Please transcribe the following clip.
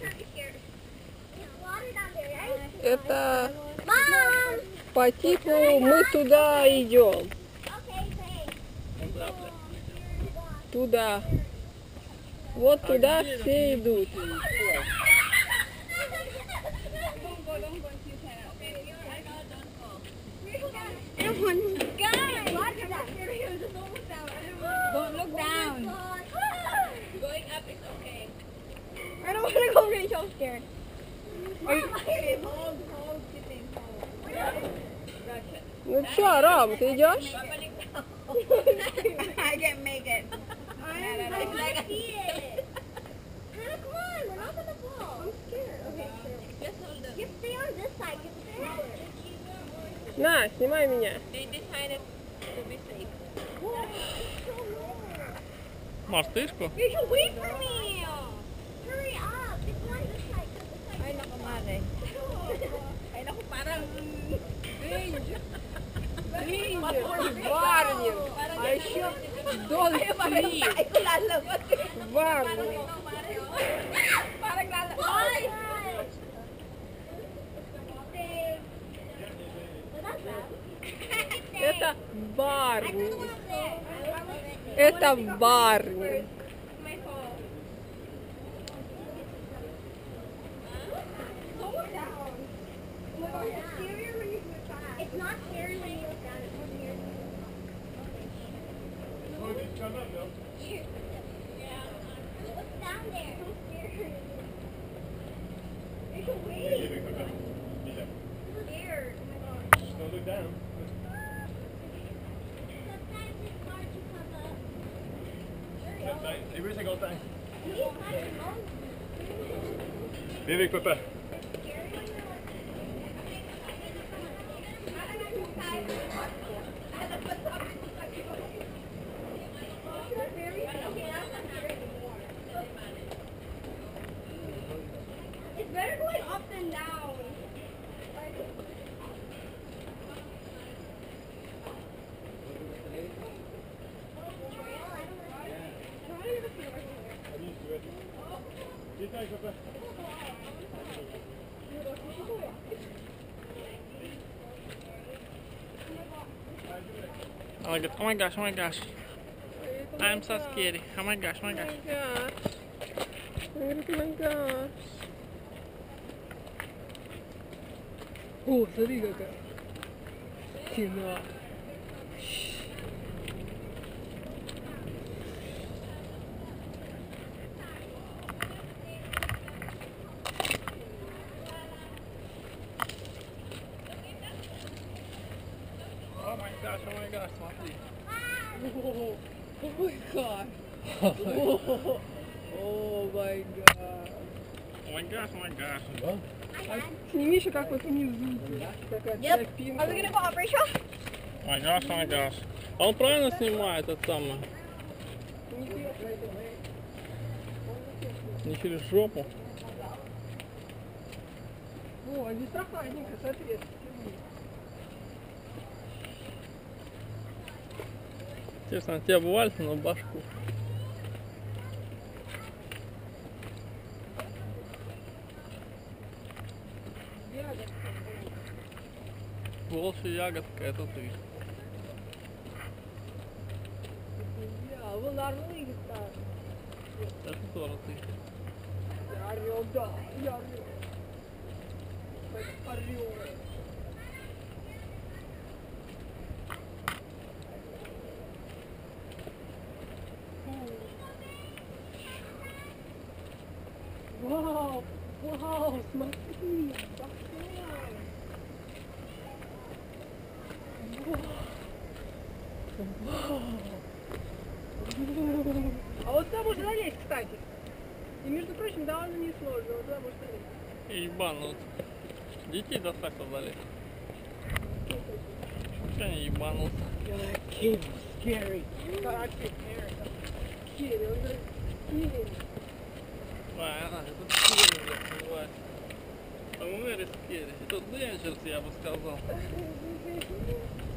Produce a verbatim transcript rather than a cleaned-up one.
Это по типу мы туда идем. Туда. Вот туда все идут. Don't look down. Going up is okay. I don't want to go really so scared. Okay, hold, hold, sitting. Ну что, Ром, ты идешь? I can't make it. I want to see it. Hannah, come on, we're not gonna fall. I'm scared. Okay, just hold up. You stay on this side. На, снимай меня. They decided to be safe. Мартышку? You should wait for me. Hurry up. It's not this side. Ay, naku, mare. Ay, naku, parang... Рейнджер. Рейнджер. Варнинг. А еще Дон Фри. Варнинг. Parang lalabas. Это варнинг. Это варнинг. It's not scary when you look down. It's more scary. Yeah. What's down there? So scary. You should wait. I'm scared. Oh my gosh. Just don't look down. Sometimes it's hard to come up. Det blir så gott där. He's not even hungry. Det är viktigt där. It's better going up than down. Oh my god, oh my gosh, oh my gosh. I'm so scared. Oh my gosh, oh my gosh. Oh my gosh. О, смотри какая стена. Oh my gosh, oh my gosh, смотри. О, ой, как. О май гад. Oh my gosh, oh my gosh. Сними еще как вот внизу. Такая тропинка. Are we gonna go up, Rachel? Oh my gosh, oh my gosh. А он правильно снимает это самое? Не через жопу. О, здесь прохладненько, смотри. Честно, тебя вальса на башку. Волчья ягодка, это ты. Я, вон орлы летают. Это тоже ты. Я орел, да, я орел. Это орел. Вау, вау, смотри, а вот туда можно залезть, кстати. И, между прочим, довольно несложно. Вот туда можно залезть. Ебанут. Детей достаточно залезть. Что они ебанут? Scary. Scary. Scary. Он говорит, scary. А, это скери, блядь, бывает. Very scary. Это dangerous, я бы сказал.